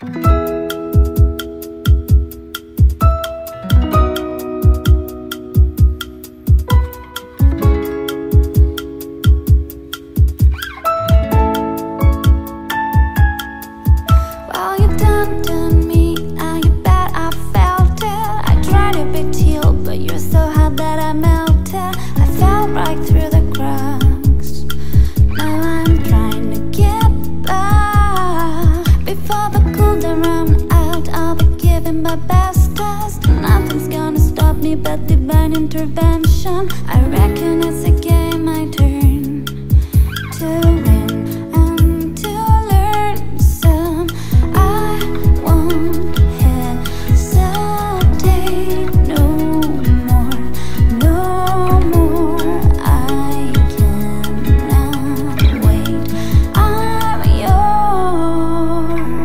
But divine intervention, I reckon it's a game I turn to win and to learn some. I won't hesitate no more, no more. I cannot wait, I'm yours.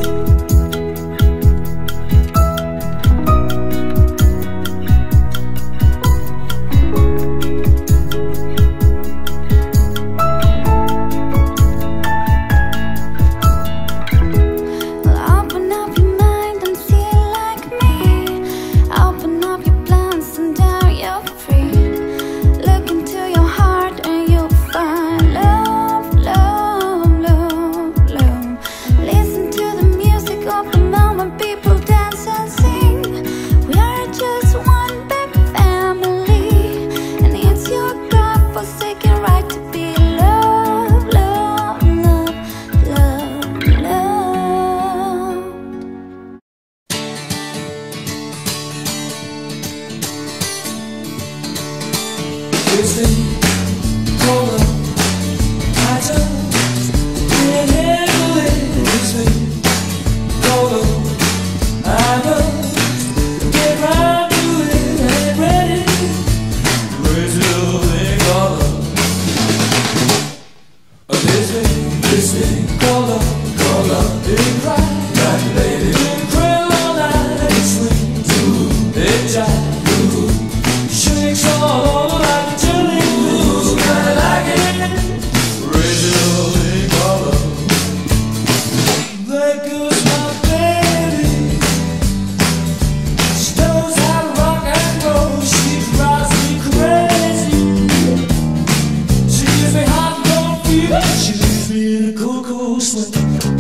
This thing called love, I just can't handle it. This thing called love, I must get right to it. I ain't ready. Crazy little thing called love. This thing called love, ain't right, lady. Been crazy all night, it swings, ooh, it jives, shakes all over like a jelly. Ooh, kinda like it. Crazy little thing called love. There goes my baby. She knows how to rock and roll. She drives me crazy. She gives me hot and cold fever. She leaves me in a cool, cool sweat.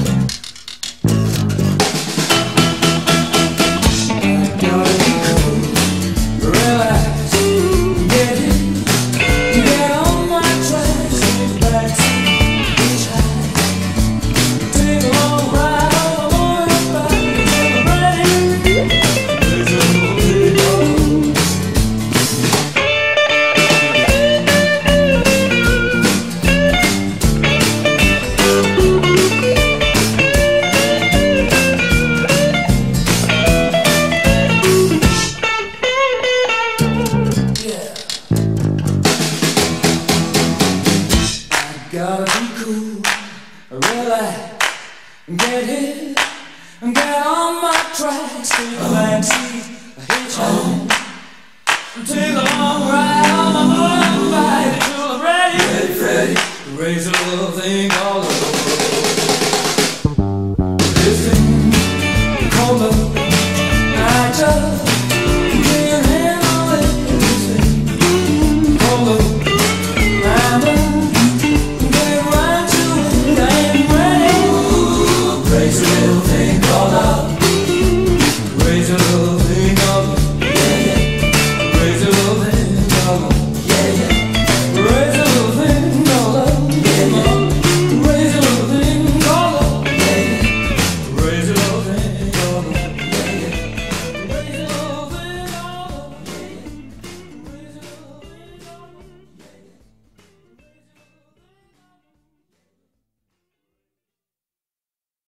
Gotta be cool, relax, get hit, get on my tracks, take a backseat, hitchhike, take a long ride on my motorbike until I'm ready, ready, raise a little thing called love. This thing called love, I just can't handle it. This thing called love, I'm crazy little thing called love.